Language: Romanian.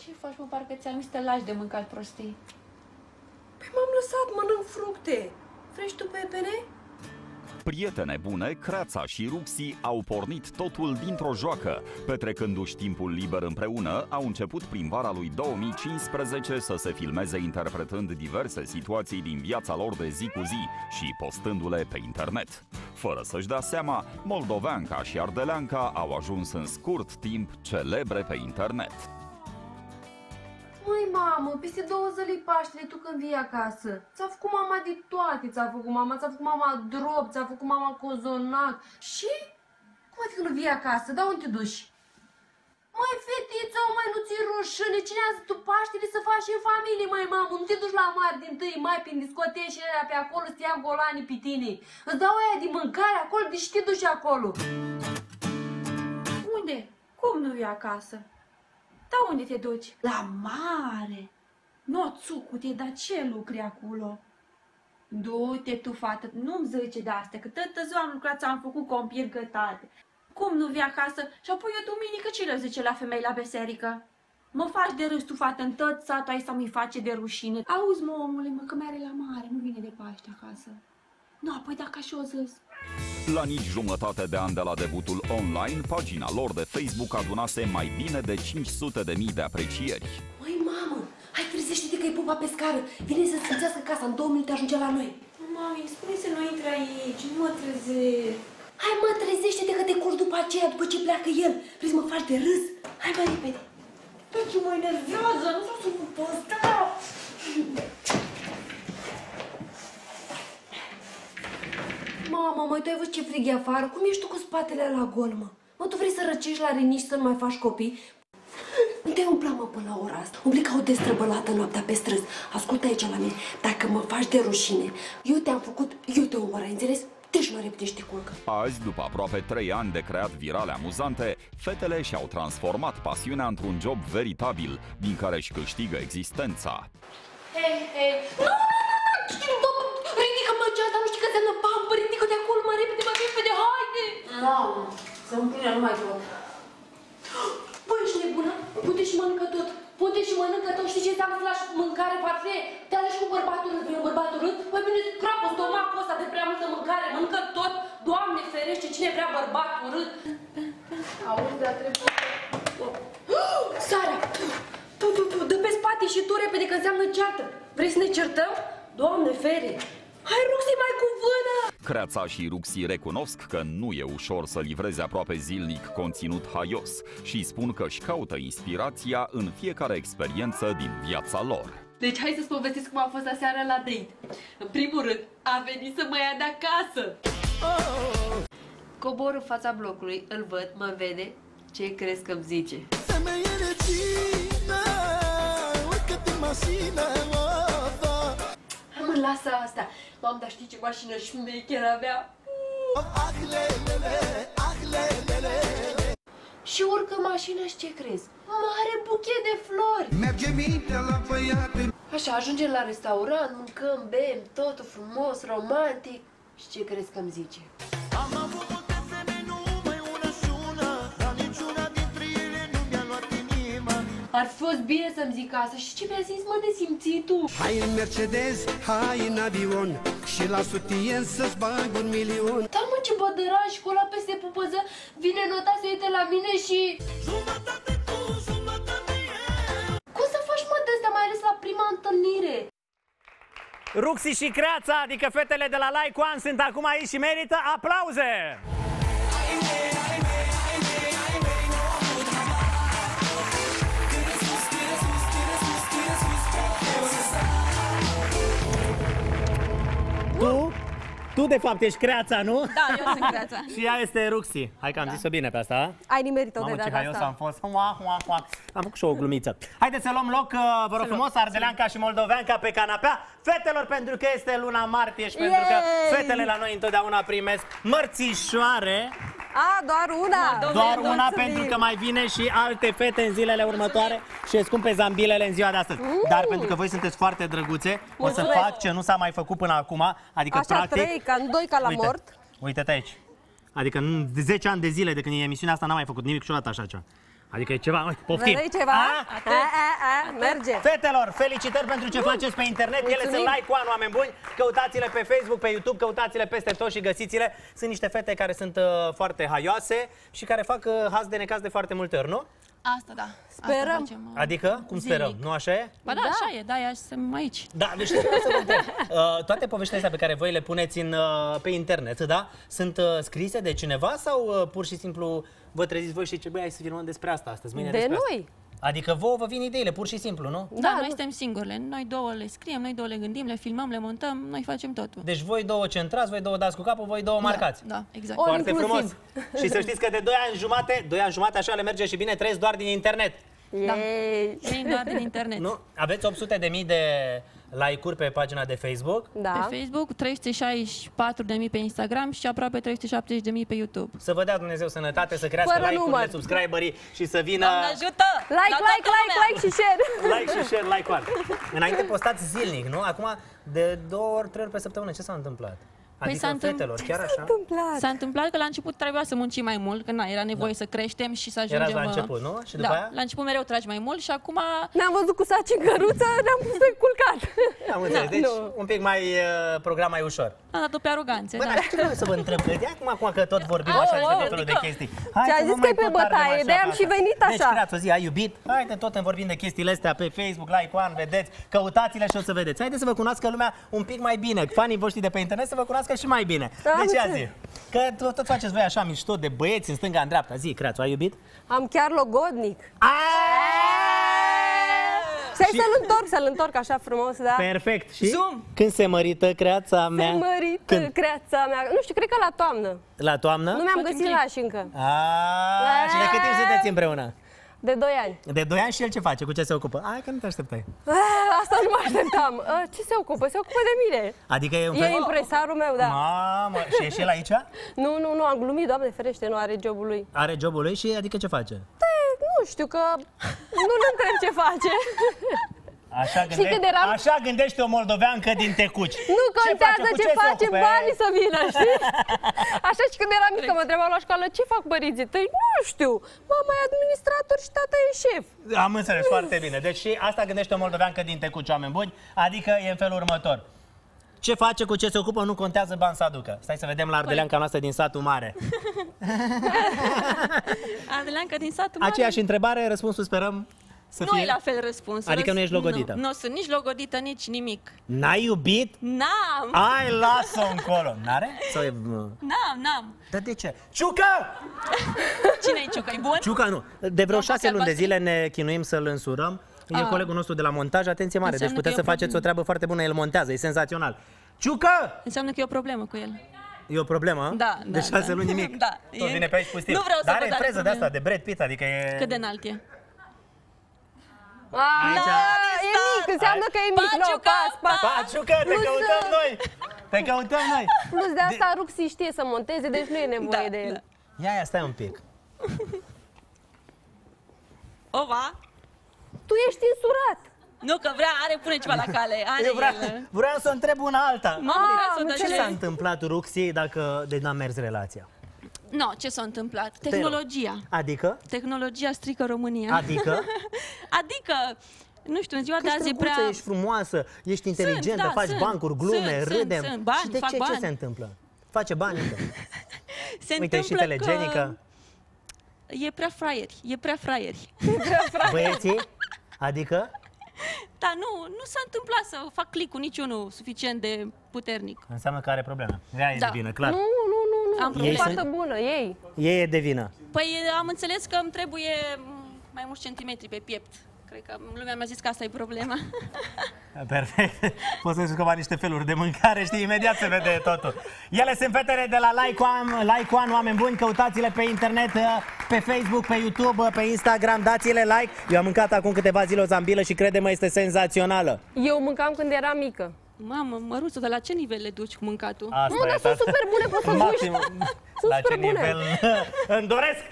Ce faci, mă? Parcă ți-am zis să te lași de mâncat prostii. Păi m-am lăsat, mănânc fructe. Vrei tu pepene? Prietene bune, Creața și Ruxi au pornit totul dintr-o joacă. Petrecându-și timpul liber împreună, au început prin vara lui 2015 să se filmeze interpretând diverse situații din viața lor de zi cu zi și postându-le pe internet. Fără să-și dea seama, moldoveanca și ardeleanca au ajuns în scurt timp celebre pe internet. Măi, mamă, peste 2 zile Paștele, tu când vii acasă. Ți-a făcut mama de toate, ți-a făcut mama drop, ți-a făcut mama cozonac. Și? Cum adică nu vii acasă? Da, unde te duci? Măi, fetiță, măi, nu ți-i rușine? Cine a zis tu Paștele să faci în familie, măi, mamă? Nu te duci la mare din tâi, mai prin discoteci și alea pe acolo, să ia golanii pe tine. Îți dau aia de mâncare acolo, de ce te duci acolo? Unde? Cum nu vii acasă? Da, unde te duci? La mare. Noțucute, dar ce lucri acolo? Du-te tu, fată, nu-mi zice de astea, că toată ziua am lucrat, ți-am făcut compiri gătate. Cum nu vii acasă? Și apoi eu duminică ce le zice la femei la biserică? Mă faci de râs tu, fată, în tot satul ai să mi face de rușine. Auzi, mă, omule, mă, că mi-are la mare, nu vine de Paște acasă. Nu, apoi dacă așa o zis. La nici jumătate de an de la debutul online, pagina lor de Facebook adunase mai bine de 500.000 de aprecieri. Măi, mamă, hai trezește-te că e pupa pe scară. Vine să sfințească casa, în 2 minute ajunge la noi. Mami, spune să nu intre aici, nu mă trezesc. Hai, mă, trezește-te că te curci după aceea, după ce pleacă el. Vrei să mă faci de râs? Hai, mai repede. Păi ce mă enervează, nu vreau să pup ăsta. Mama, măi, tu ai văzut ce frig e afară? Cum ești tu cu spatele la gol, mă? Mă, tu vrei să răcești la rinici să nu mai faci copii? Nu te umpla, mă, până la ora asta. Umbli ca o destrăbălată noaptea pe străzi. Ascultă aici la mine. Dacă mă faci de rușine, eu te-am făcut, eu te omor, ai înțeles? Deci mă repede și te culcă. Azi, după aproape 3 ani de creat virale amuzante, fetele și-au transformat pasiunea într-un job veritabil, din care își câștigă existența. Hei, hei! Nu! Ridică-mă geanta, nu știi că înseamnă bambă, ridică de acolo, mă repede, haide! Mamă, să-mi pune numai tot. Băi, ești nebună? Pute și mănâncă tot. Pute și mănâncă tot. Știi ce înseamnă să lași mâncare parfie? Te alegi cu bărbatul râd, vrei un bărbat urât? Păi bine, crapă stomacul ăsta de prea multă mâncare, mănâncă tot. Doamne ferește, cine vrea bărbat urât? Auzi, dar trebuie... Sara! Tu, dă pe spate și tu repede, că înseamnă ceartă. Vrei să ne certăm? Doamne fere! Hai, Ruxi, mai cu vână! Creața și Ruxi recunosc că nu e ușor să livreze aproape zilnic conținut haios și spun că își caută inspirația în fiecare experiență din viața lor. Deci hai să-ți povestesc cum a fost aseară la date. În primul rând, a venit să mă ia de acasă. Cobor în fața blocului, îl văd, mă vede. Ce crezi că-mi zice? Hai, mă, lasă asta. Mam, dar știi ce mașină șmecheră avea? Și urcă mașina și ce crezi? Mare buchet de flori! Merge mintea la băiate. Așa, ajungem la restaurant, mâncăm, bem, totul frumos, romantic. Și ce crezi că-mi zice? Am avut multe femei, numai una și una, dar niciuna dintre ele nu mi-a luat inima. Ar fi fost bine să-mi zic asta. Și ce mi-a zis, mă, de simțitul? Hai în Mercedes, hai în avion și la sutien să-ți bag 1 milion. Dar mă, ce bădăran, și cu ăla peste pupăză vine nota să uite la mine și... Jumătate tu, jumătate eu. Cum să faci, mă, de-astea, mai ales la prima întâlnire? Ruxi și Creața, adică fetele de la Like One, sunt acum aici și merită aplauze! Tu de fapt ești Creața, nu? Da, eu sunt Creața. Și ea este Ruxi. Hai că am zis-o bine pe asta. Ai nimerit-o de Mamă, ce data haios asta. am fost. Am făcut și o glumiță. Haideți să luăm loc, vă rog frumos, ardeleanca și moldoveanca pe canapea. Fetelor, pentru că este luna martie și pentru că fetele la noi întotdeauna primesc mărțișoare. A, doar una. Doar una, pentru că mai vine și alte fete în zilele următoare și îți cumpe zambilele în ziua de astăzi. Dar pentru că voi sunteți foarte drăguțe, o să fac ce nu s-a mai făcut până acum. Adică, așa, practic, 3, ca 2 ca la mort. Uite-te aici. Adică în 10 ani de zile de când e emisiunea asta n-am mai făcut nimic niciodată așa ceva. Adică e ceva, uite, poftim. Vrei ceva? Merge. Fetelor, felicitări pentru ce faceți pe internet. Ele sunt Like One, oameni buni. Căutați-le pe Facebook, pe YouTube, căutați-le peste tot și găsiți-le. Sunt niște fete care sunt foarte haioase și care fac haz de necaz de foarte multe ori, nu? Asta da. Sperăm. Asta facem, Adică, cum zilnic. sperăm, nu așa e? Ba da, așa e, da, suntem aici. Da, deci vreau să vă întreb. Toate poveștile astea pe care voi le puneți pe internet, da? Sunt scrise de cineva sau pur și simplu vă treziți voi și ziceți, băi, hai să filmăm despre asta astăzi, mâine De despre noi. asta? Adică vouă vă vin ideile, pur și simplu, nu? Da, noi suntem singurele. Noi două le scriem, noi două le gândim, le filmăm, le montăm, noi facem totul. Deci voi două centrați, voi două dați cu capul, voi două marcați. Da, exact. All Foarte inclusiv. frumos. Și să știți că de 2 ani jumate așa le merge și bine, trăiesc doar din internet. Yay. Vin doar din internet. Nu? Aveți 800.000 de like-uri pe pagina de Facebook. Da. Pe Facebook, 364.000 pe Instagram și aproape 370.000 pe YouTube. Să vă dea Dumnezeu sănătate, să crească Fără like-urile, număr. subscriberii și să vină Doamne ajută! Like și share. like și share, like one. Înainte postați zilnic, nu? Acum de 2 ori, 3 ori pe săptămână. Ce s-a întâmplat? Adică s-a fetelor, chiar așa? S-a întâmplat că la început trebuia să muncim mai mult, că era nevoie să creștem și să ajungem... Erați la început, nu? Și după aia? La început mereu tragi mai mult și acum... Ne-am văzut cu saci în căruță, ne-am pus pe culcat. Am înțeles, deci un pic mai program mai ușor. A dat-o pe aroganțe, Bă, da. dar ce vreau să vă întreb, că de acum că tot vorbim așa și de felul de chestii. Hai Ți-a să zis nu că mai e pe tot ardem bătaie, așa, de-aia am așa. și venit Deci, așa. creați o zi, ai iubit? Haide tot în vorbim de chestiile astea pe Facebook, Like One, vedeți, căutați-le și o să vedeți. Haideți să vă cunoască lumea un pic mai bine, fanii voștri de pe internet să vă cunoască și mai bine. Am De ce înțeles. zi? Că tot faceți voi așa mișto de băieți în stânga, în dreapta. Zi, Creațu, ai iubit? Am chiar logodnic. Să să-l întorc așa frumos, da? Perfect. Și Zoom. când se mărită creața mea? Se mărită Când? creața mea. Nu știu, cred că la toamnă. La toamnă? Nu mi-am Facem găsit clip. lași încă. Și de cât timp sunteți împreună? De 2 ani. De 2 ani și el ce face? Cu ce se ocupă? Hai că nu te așteptai. Asta nu mă așteptam. Ce se ocupă? Se ocupă de mine. Adică e un E fel... impresarul meu, da. Mamă, și e și el aici? Nu, am glumit, Doamne ferește, nu are jobul lui. Are jobul lui și adică ce face? Nu știu, că nu-l întreb ce face. Așa gândește o moldoveancă din Tecuci. Nu contează ce se face, ocupe? banii să vină, știi? Așa și când eram mică, mă întrebau la școală, ce fac părinții tăi? Nu știu, mama e administrator și tata e șef. Am înțeles foarte bine. Deci și asta gândește o moldoveancă din Tecuci, oameni buni. Adică e în felul următor. Ce face, cu ce se ocupă, nu contează, bani să aducă. Stai să vedem la ardeleanca noastră din satul mare. Ardeleanca din satul mare. Aceeași întrebare, răspunsul sperăm să Nu fie... e la fel răspunsul. Adică nu ești logodită. Nu sunt nici logodită, nici nimic. N-ai iubit? N-am! Ai, lasă-o încolo. N-are? Sau e... N-am. Dar de ce? Ciucă! Cine-i Ciucă? E bun? Ciuca nu. De vreo 6 luni de albastru? zile ne chinuim să-l însurăm. E colegul nostru de la montaj, atenție mare. Deci Înseamnă puteți că să e o faceți o treabă foarte bună, el montează, e senzațional. Ciucă! Înseamnă că e o problemă cu el. E o problemă? Da, De 6 luni nimic? Da. Tot vine pe aici pustiu. Nu vreau să Dar văd are ale freză de probleme. asta, de Brad Pitt, adică e... Cât de înalt e? Aici. E mic, înseamnă că e mic. Pa, Nu, Ciucă, pas. Pa, Ciucă, te Plus, căutăm noi! Te căutăm noi! Plus de asta Ruxi știe să monteze, deci nu e nevoie de el. Ia, stai un pic. Ova? Tu ești însurat. Nu, că pune ceva la cale. Are Eu el. vreau să întreb una alta. să Ce s-a întâmplat, Ruxi, dacă de n-a mers relația? Nu, ce s-a întâmplat? Tehnologia. Adică? Tehnologia strică România. Adică? Adică, nu știu, în ziua de Ești azi e drăguță, prea... ești frumoasă, ești inteligentă, da, faci bancuri, glume, sunt, râdem. sunt. Bani, și de fac ce bani. se întâmplă? Face bani încă. Se Uite, ești și întâmplă telegenică. că e prea fraieri. Băieții? Adică? Da, nu s-a întâmplat să fac click cu niciunul suficient de puternic. Înseamnă că are probleme. Ea e Da. de vină, clar. Nu. Am E Ei fată sunt- bună, ei. Ei e de vină. Păi am înțeles că îmi trebuie mai mulți centimetri pe piept. Cred că lumea mi-a zis că asta e problema. Perfect. Poți să-ți scova niște feluri de mâncare, știi, imediat se vede totul. Ele sunt fetele de la Like One, oameni buni, căutați-le pe internet, pe Facebook, pe YouTube, pe Instagram, dați-le like. Eu am mâncat acum câteva zile o zambilă și crede-mă, este senzațională. Eu mâncam când eram mică. Mamă, Măruță, dar la ce nivel le duci cu mâncatul? Asta Nu, dar sunt super bune, poți să Maxim, muști. la ce super bune. nivel îmi doresc